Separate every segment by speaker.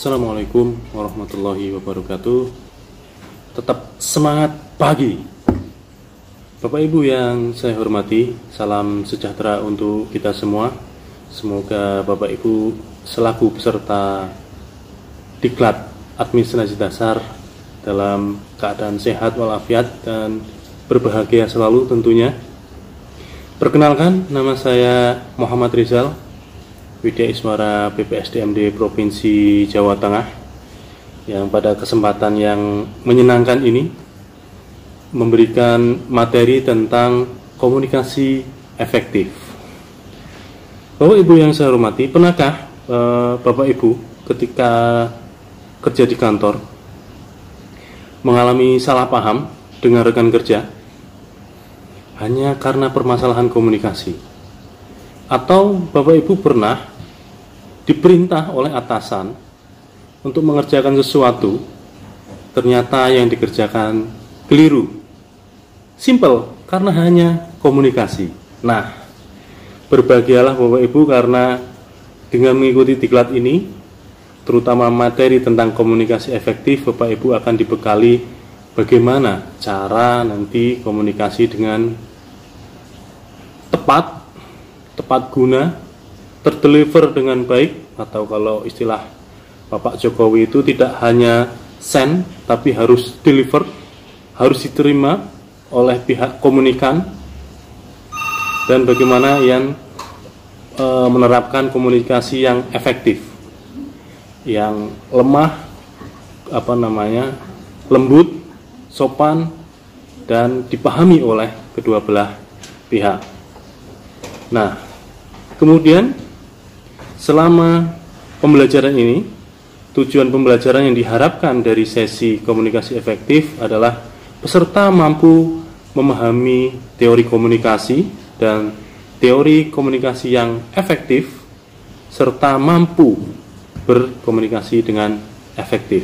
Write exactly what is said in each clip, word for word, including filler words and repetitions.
Speaker 1: Assalamualaikum warahmatullahi wabarakatuh. Tetap semangat pagi. Bapak Ibu yang saya hormati, salam sejahtera untuk kita semua. Semoga Bapak Ibu selaku peserta diklat administrasi dasar dalam keadaan sehat walafiat dan berbahagia selalu tentunya. Perkenalkan, nama saya Muhammad Rizal, Widya Iswara B P S D M D Provinsi Jawa Tengah, yang pada kesempatan yang menyenangkan ini memberikan materi tentang komunikasi efektif. Bapak Ibu yang saya hormati, pernahkah eh, Bapak Ibu ketika kerja di kantor mengalami salah paham dengan rekan kerja hanya karena permasalahan komunikasi? Atau Bapak Ibu pernah diperintah oleh atasan untuk mengerjakan sesuatu, ternyata yang dikerjakan keliru, simple, karena hanya komunikasi. Nah, berbahagialah Bapak Ibu karena dengan mengikuti diklat ini, terutama materi tentang komunikasi efektif, Bapak Ibu akan dibekali bagaimana cara nanti komunikasi dengan tepat, tepat guna, terdeliver dengan baik, atau kalau istilah Bapak Jokowi itu tidak hanya send tapi harus deliver, harus diterima oleh pihak komunikan, dan bagaimana yang e, menerapkan komunikasi yang efektif, yang lemah, apa namanya, lembut, sopan, dan dipahami oleh kedua belah pihak. Nah, kemudian selama pembelajaran ini, tujuan pembelajaran yang diharapkan dari sesi komunikasi efektif adalah peserta mampu memahami teori komunikasi dan teori komunikasi yang efektif, serta mampu berkomunikasi dengan efektif.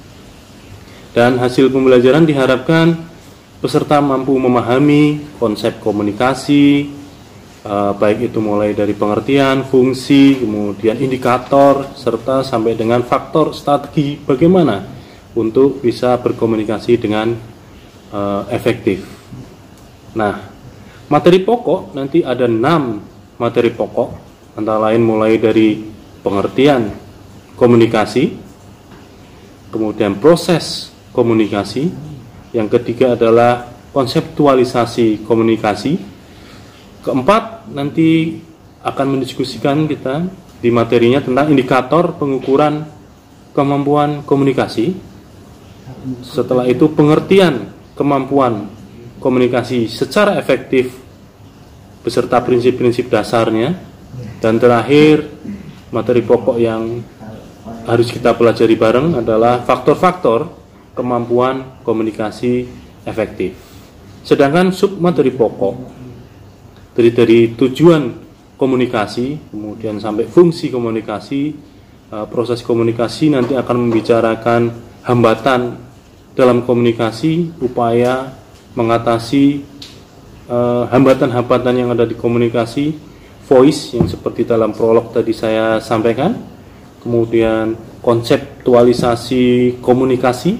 Speaker 1: Dan hasil pembelajaran diharapkan peserta mampu memahami konsep komunikasi, Uh, baik itu mulai dari pengertian, fungsi, kemudian indikator, serta sampai dengan faktor strategi bagaimana untuk bisa berkomunikasi dengan uh, efektif. Nah, materi pokok nanti ada enam materi pokok, antara lain mulai dari pengertian komunikasi, kemudian proses komunikasi, yang ketiga adalah konseptualisasi komunikasi. Keempat, nanti akan mendiskusikan kita di materinya tentang indikator pengukuran kemampuan komunikasi. Setelah itu pengertian kemampuan komunikasi secara efektif beserta prinsip-prinsip dasarnya. Dan terakhir, materi pokok yang harus kita pelajari bareng adalah faktor-faktor kemampuan komunikasi efektif. Sedangkan sub materi pokok Dari, dari tujuan komunikasi, kemudian sampai fungsi komunikasi, proses komunikasi, nanti akan membicarakan hambatan dalam komunikasi, upaya mengatasi hambatan-hambatan yang ada di komunikasi, voice yang seperti dalam prolog tadi saya sampaikan, kemudian konseptualisasi komunikasi,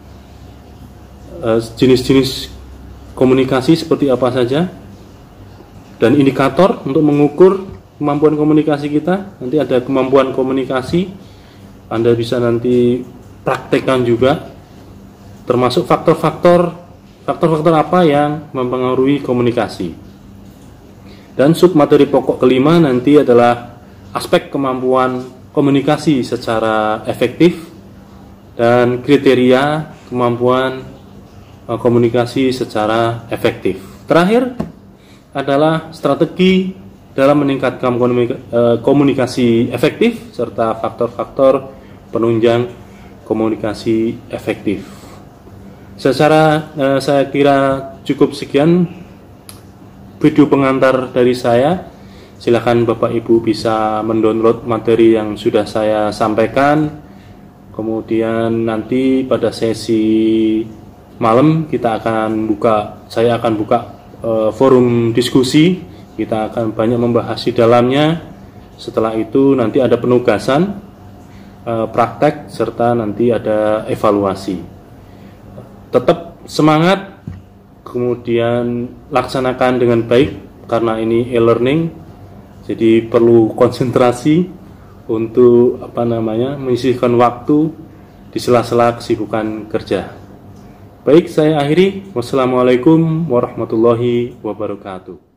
Speaker 1: jenis-jenis komunikasi seperti apa saja, dan indikator untuk mengukur kemampuan komunikasi kita. Nanti ada kemampuan komunikasi, Anda bisa nanti praktekkan juga, termasuk faktor-faktor faktor-faktor apa yang mempengaruhi komunikasi. Dan sub materi pokok kelima nanti adalah aspek kemampuan komunikasi secara efektif dan kriteria kemampuan komunikasi secara efektif. Terakhir adalah strategi dalam meningkatkan komunikasi efektif serta faktor-faktor penunjang komunikasi efektif. Secara eh, saya kira cukup sekian video pengantar dari saya. Silakan Bapak Ibu bisa mendownload materi yang sudah saya sampaikan. Kemudian nanti pada sesi malam kita akan buka, saya akan buka forum diskusi, kita akan banyak membahas di dalamnya. Setelah itu nanti ada penugasan uh, praktek serta nanti ada evaluasi. Tetap semangat, kemudian laksanakan dengan baik karena ini e-learning, jadi perlu konsentrasi untuk apa namanya menyisihkan waktu di sela-sela kesibukan kerja. Baik, saya akhiri. Wassalamualaikum warahmatullahi wabarakatuh.